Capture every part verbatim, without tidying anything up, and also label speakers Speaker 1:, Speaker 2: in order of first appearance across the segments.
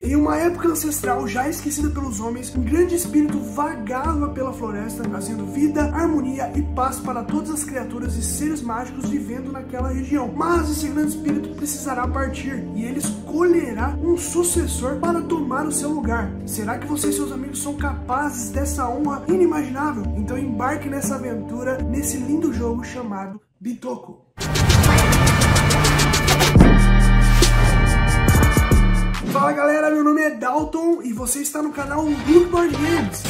Speaker 1: Em uma época ancestral já esquecida pelos homens, um grande espírito vagava pela floresta, trazendo vida, harmonia e paz para todas as criaturas e seres mágicos vivendo naquela região. Mas esse grande espírito precisará partir e ele escolherá um sucessor para tomar o seu lugar. Será que você e seus amigos são capazes dessa honra inimaginável? Então embarque nessa aventura, nesse lindo jogo chamado Bitoku. Fala galera, meu nome é Dalton e você está no canal Good Board Games.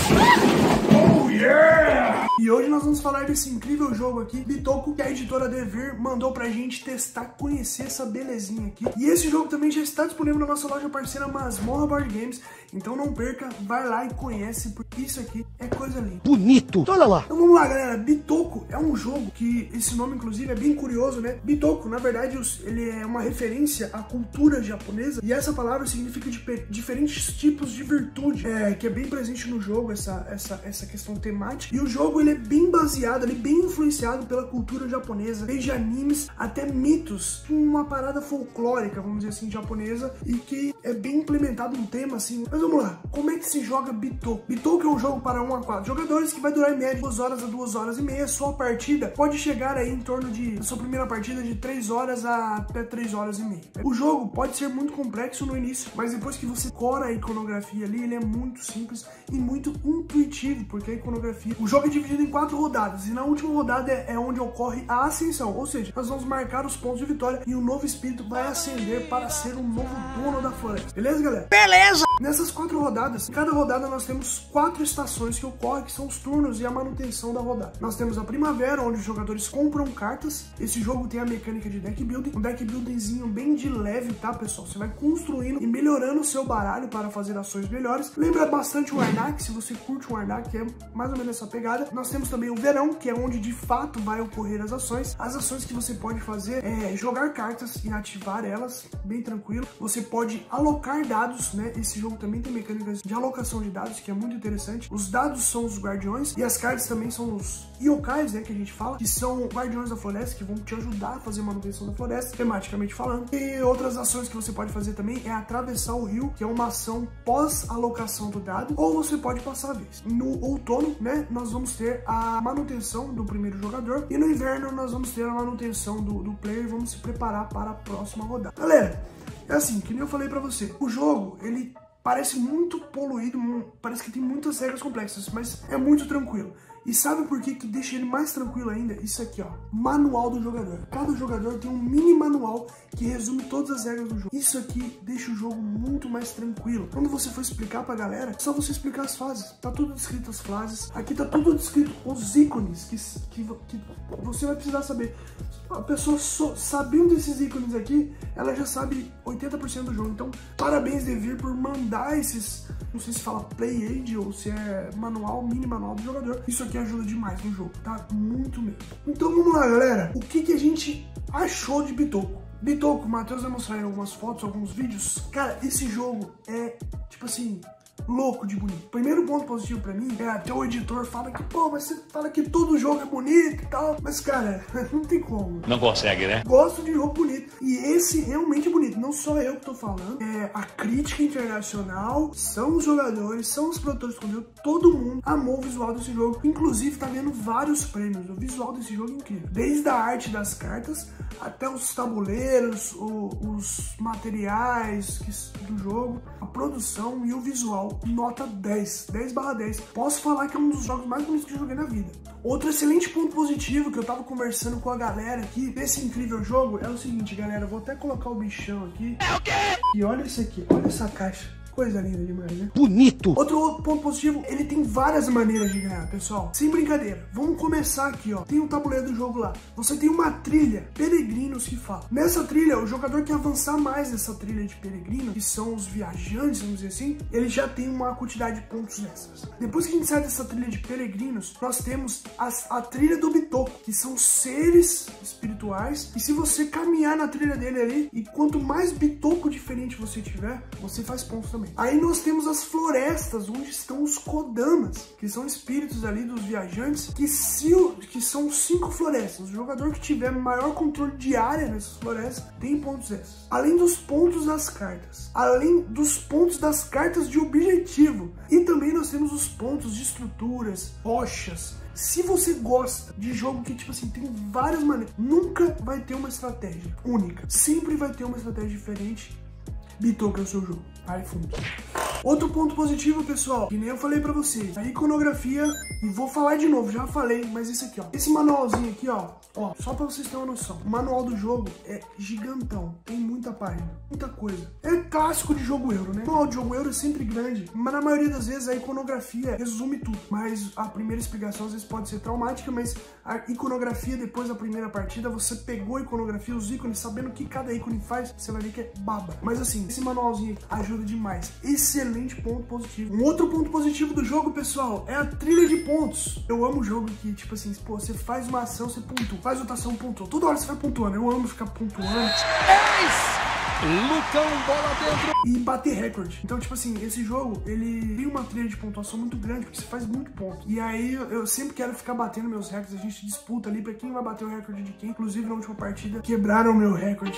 Speaker 1: Oh yeah! E hoje nós vamos falar desse incrível jogo aqui, Bitoku, que a editora Devir mandou pra gente testar, conhecer essa belezinha aqui. E esse jogo também já está disponível na nossa loja parceira Masmorra Board Games, então não perca, vai lá e conhece, porque isso aqui é coisa linda.
Speaker 2: Bonito! Olha lá!
Speaker 1: Então vamos lá galera, Bitoku é um jogo que, esse nome inclusive é bem curioso, né? Bitoku, na verdade, ele é uma referência à cultura japonesa, e essa palavra significa de diferentes tipos de virtude, é, que é bem presente no jogo, essa, essa, essa questão temática. E o jogo ele é bem baseado, ele é bem influenciado pela cultura japonesa, desde animes até mitos, uma parada folclórica, vamos dizer assim, japonesa, e que é bem implementado um tema assim. Mas vamos lá, como é que se joga Bitoku? Bitoku é um jogo para um a quatro jogadores que vai durar em média duas horas a duas horas e meia. Sua partida pode chegar aí em torno de, a sua primeira partida de três horas a até três horas e meia. O jogo pode ser muito complexo no início, mas depois que você cora a iconografia ali, ele é muito simples e muito intuitivo, porque a iconografia... O jogo é dividido em quatro rodadas, e na última rodada é, é onde ocorre a ascensão, ou seja, nós vamos marcar os pontos de vitória e o novo espírito vai ascender para ser o novo dono da floresta. Beleza, galera?
Speaker 2: Beleza!
Speaker 1: Nessas quatro rodadas, em cada rodada nós temos quatro estações que ocorrem, que são os turnos e a manutenção da rodada. Nós temos a primavera, onde os jogadores compram cartas. Esse jogo tem a mecânica de deck building, um deck buildingzinho bem de leve, tá, pessoal? Você vai construindo e melhorando o seu baralho para fazer ações melhores. Lembra bastante o Arnak, se você curte o Arnak, que é mais ou menos essa pegada. Nós temos também o verão, que é onde de fato vai ocorrer as ações. As ações que você pode fazer é jogar cartas e ativar elas, bem tranquilo. Você pode alocar dados, né? Esse jogo também tem mecânicas de alocação de dados, que é muito interessante. Os dados são os guardiões e as cartas também são os yokais, né, que a gente fala, que são guardiões da floresta, que vão te ajudar a fazer a manutenção da floresta, tematicamente falando. E outras ações que você pode fazer também é atravessar o rio, que é uma ação pós-alocação do dado, ou você pode passar a vez. No outono, né, nós vamos ter a manutenção do primeiro jogador, e no inverno nós vamos ter a manutenção do, do player e vamos se preparar para a próxima rodada. Galera, é assim, que nem eu falei pra você, o jogo, ele parece muito poluído, parece que tem muitas regras complexas, mas é muito tranquilo. E sabe por que que deixa ele mais tranquilo ainda? Isso aqui, ó, manual do jogador. Cada jogador tem um mini manual que resume todas as regras do jogo. Isso aqui deixa o jogo muito mais tranquilo. Quando você for explicar pra galera, é só você explicar as fases. Tá tudo descrito as fases. Aqui tá tudo descrito os ícones que, que, que você vai precisar saber. A pessoa só, sabendo desses ícones aqui, ela já sabe oitenta por cento do jogo. Então, parabéns, Devir, por mandar esses... Não sei se fala play aid ou se é manual, mini manual do jogador. Isso aqui ajuda demais no jogo, tá? Muito mesmo. Então vamos lá, galera. O que que a gente achou de Bitoku? Bitoku, o Matheus vai mostrar em algumas fotos, alguns vídeos. Cara, esse jogo é, tipo assim... louco de bonito. Primeiro ponto positivo pra mim é até o editor fala que, pô, mas você fala que todo jogo é bonito e tal. Mas, cara, não tem como.
Speaker 2: Não consegue, né?
Speaker 1: Gosto de jogo bonito. E esse realmente é bonito. Não só eu que tô falando. É a crítica internacional, são os jogadores, são os produtores de conteúdo. Todo mundo amou o visual desse jogo. Inclusive, tá vendo vários prêmios. O visual desse jogo é incrível. Desde a arte das cartas até os tabuleiros, o, os materiais que, do jogo, a produção e o visual. Nota dez, dez barra dez. Posso falar que é um dos jogos mais bonitos que eu joguei na vida. Outro excelente ponto positivo que eu tava conversando com a galera aqui desse incrível jogo é o seguinte, galera. Eu vou até colocar o bichão aqui. É o quê? E olha isso aqui, olha essa caixa. Coisa linda demais, né?
Speaker 2: Bonito!
Speaker 1: Outro ponto positivo, ele tem várias maneiras de ganhar, pessoal. Sem brincadeira. Vamos começar aqui, ó. Tem o tabuleiro do jogo lá. Você tem uma trilha, peregrinos, que fala. Nessa trilha, o jogador que avançar mais nessa trilha de peregrinos, que são os viajantes, vamos dizer assim, ele já tem uma quantidade de pontos extras. Depois que a gente sai dessa trilha de peregrinos, nós temos as, a trilha do Bitoku, que são seres espirituais. E se você caminhar na trilha dele ali, e quanto mais Bitoku diferente você tiver, você faz pontos também. também. Aí nós temos as florestas, onde estão os Kodamas, que são espíritos ali dos viajantes, que, se, que são cinco florestas. O jogador que tiver maior controle de área nessas florestas tem pontos extras. Além dos pontos das cartas, além dos pontos das cartas de objetivo. E também nós temos os pontos de estruturas, rochas. Se você gosta de jogo que, tipo assim, tem várias maneiras, nunca vai ter uma estratégia única. Sempre vai ter uma estratégia diferente. Bitoku é o seu jogo. Vai fundo. Outro ponto positivo, pessoal, que nem eu falei pra vocês, a iconografia, e vou falar de novo, já falei, mas isso aqui, ó. Esse manualzinho aqui, ó, ó, só pra vocês terem uma noção. O manual do jogo é gigantão, tem muita página, muita coisa. É clássico de jogo euro, né? O manual de jogo euro é sempre grande, mas na maioria das vezes a iconografia resume tudo. Mas a primeira explicação às vezes pode ser traumática, mas a iconografia, depois da primeira partida, você pegou a iconografia, os ícones, sabendo o que cada ícone faz, você vai ver que é baba. Mas assim, esse manualzinho ajuda demais. Excelente ponto positivo. Um outro ponto positivo do jogo, pessoal, é a trilha de pontos. Eu amo o jogo que, tipo assim, pô, você faz uma ação, você pontua, faz outra ação, pontua. Toda hora você vai pontuando. Eu amo ficar pontuando.
Speaker 2: Lucão, bola dentro.
Speaker 1: E bater recorde. Então, tipo assim, esse jogo, ele tem uma trilha de pontuação muito grande, porque você faz muito ponto. E aí, eu sempre quero ficar batendo meus recordes. A gente disputa ali pra quem vai bater o recorde de quem. Inclusive, na última partida, quebraram o meu recorde.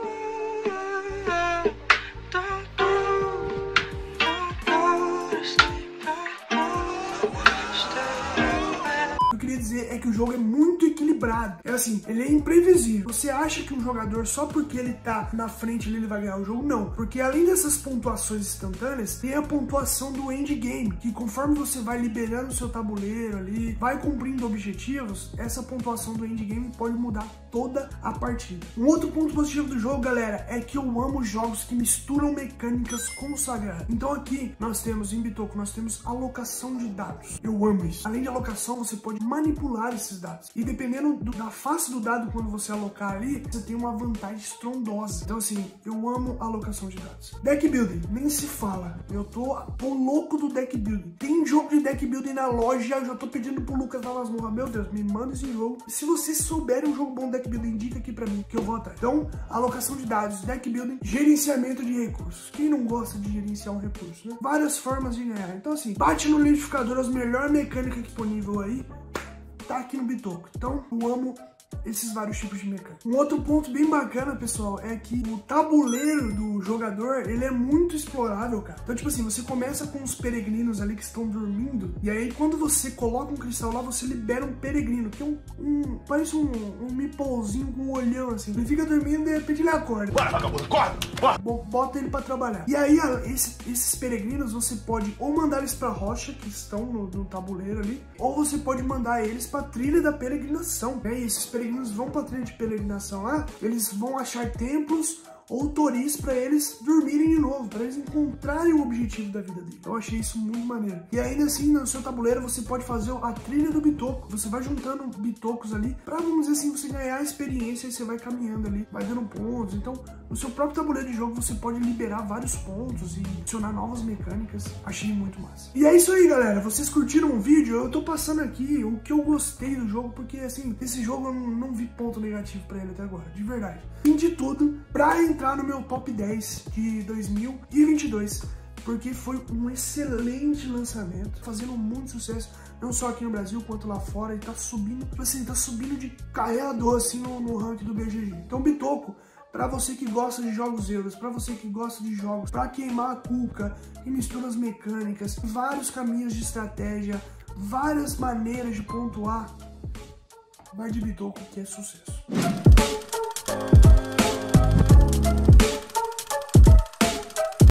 Speaker 1: Dizer é que o jogo é muito equilibrado. É assim, ele é imprevisível. Você acha que um jogador, só porque ele tá na frente ele vai ganhar o jogo? Não. Porque além dessas pontuações instantâneas, tem a pontuação do endgame, que conforme você vai liberando o seu tabuleiro ali, vai cumprindo objetivos, essa pontuação do endgame pode mudar toda a partida. Um outro ponto positivo do jogo, galera, é que eu amo jogos que misturam mecânicas consagradas. Então aqui nós temos, em Bitoku, nós temos alocação de dados. Eu amo isso. Além de alocação, você pode manipular esses dados. E dependendo do, da face do dado, quando você alocar ali, você tem uma vantagem estrondosa. Então assim, eu amo alocação de dados. Deck building, nem se fala. Eu tô, tô louco do deck building. Tem jogo de deck building na loja, eu já tô pedindo pro Lucas da Masmorra. Meu Deus, me manda esse jogo. E se vocês souberem um jogo bom de deck building, indica aqui pra mim, que eu vou atrás. Então, alocação de dados, deck building, gerenciamento de recursos. Quem não gosta de gerenciar um recurso, né? Várias formas de ganhar. Então assim, bate no liquidificador as melhores mecânicas disponíveis aí, tá aqui no Bitoku. Então, eu amo esses vários tipos de mecânica. Um outro ponto bem bacana, pessoal, é que o tabuleiro do jogador, ele é muito explorável, cara. Então, tipo assim, você começa com os peregrinos ali que estão dormindo, e aí quando você coloca um cristal lá, você libera um peregrino, que é um, um parece um, um meeplezinho com um olhão, assim. Ele fica dormindo e de repente ele acorda.
Speaker 2: Bora, vagabundo, acorda! Bora!
Speaker 1: Bota ele pra trabalhar. E aí, esse, esses peregrinos, você pode ou mandar eles pra rocha, que estão no, no tabuleiro ali, ou você pode mandar eles pra trilha da peregrinação, né? E esses peregrinos vão pra trilha de peregrinação lá, eles vão achar templos ou toris para eles dormirem de novo, para eles encontrarem o objetivo da vida dele. Eu achei isso muito maneiro. E ainda assim, no seu tabuleiro, você pode fazer a trilha do Bitoku. Você vai juntando bitocos ali, para, vamos dizer assim, você ganhar experiência e você vai caminhando ali, vai dando pontos. Então, no seu próprio tabuleiro de jogo, você pode liberar vários pontos e adicionar novas mecânicas. Achei muito massa. E é isso aí, galera. Vocês curtiram o vídeo? Eu tô passando aqui o que eu gostei do jogo, porque, assim, esse jogo eu não, não vi ponto negativo para ele até agora, de verdade. Fim de tudo, pra entrar no meu top dez de dois mil e vinte e dois, porque foi um excelente lançamento, fazendo muito sucesso, não só aqui no Brasil, quanto lá fora, e tá subindo, assim, tá subindo de carregador, assim, no, no ranking do B G G. Então, Bitoku, pra você que gosta de jogos euros, pra você que gosta de jogos pra queimar a cuca, que mistura as mecânicas, vários caminhos de estratégia, várias maneiras de pontuar, vai de Bitoku, que é sucesso.